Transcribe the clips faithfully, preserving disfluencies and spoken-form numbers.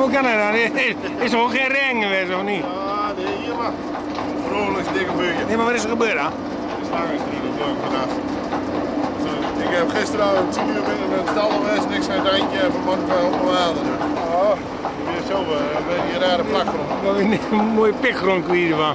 hoe kan dat dan? Is er ook geen regen geweest of niet? Ja, nee, hier maar. Vrolijk dikke buurtje. Nee, maar wat is er gebeurd dan? De slangenstrijd natuurlijk vannacht. Ik heb gisteren al tien uur binnen met het stal geweest, niks uit het eindje en vanmorgen van onder water. Ja, weer zo, een beetje een rare plakgrond. Daar heb je een mooie pikgrond kwijt van.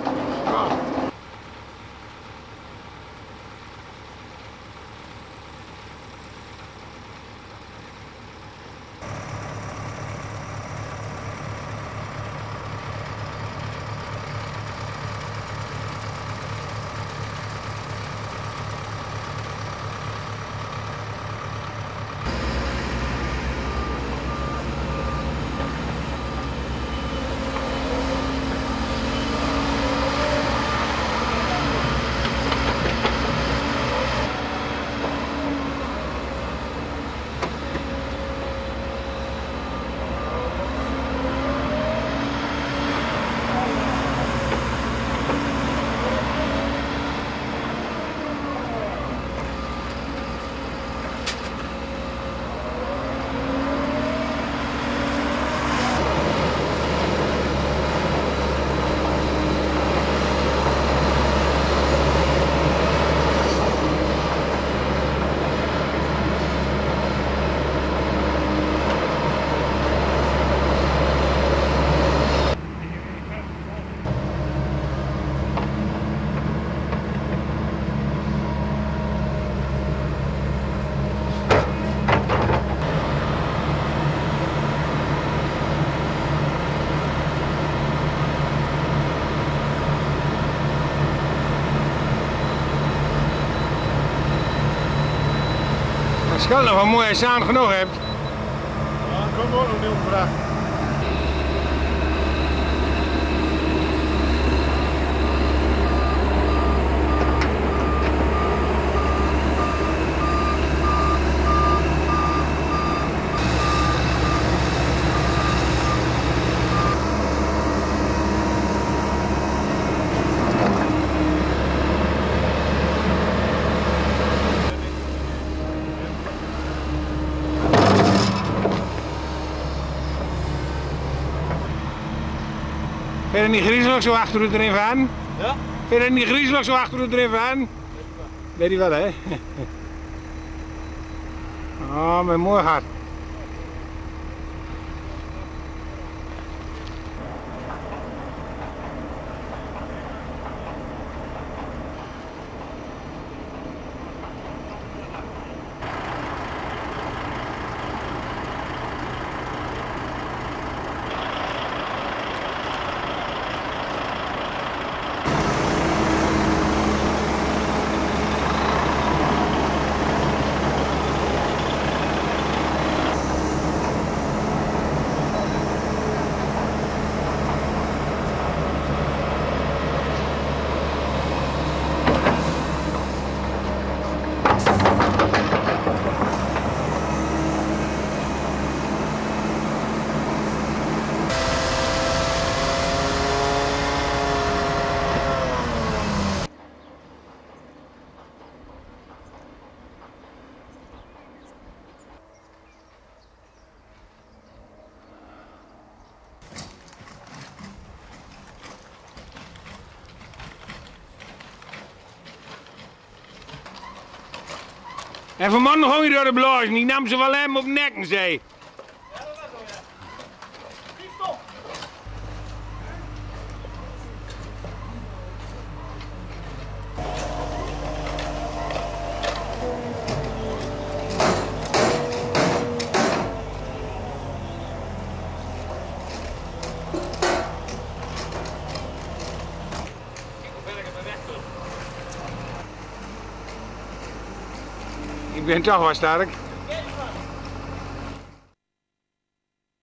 Het is nog wel mooi als je aan genoeg hebt. Ja, ik kom ook nog niet opgebracht. Vind je het niet griezelig zo achter het erin van? Ja? Vind je het niet griezelig zo achter het erin van? Weet je wel, hè? Oh, mijn mooi hart. En vanmorgen nog door de blazen, die nam ze wel hem op nekken, zei. Ja, dat was zo, ja. Niet stop! Ik ben toch wel sterk.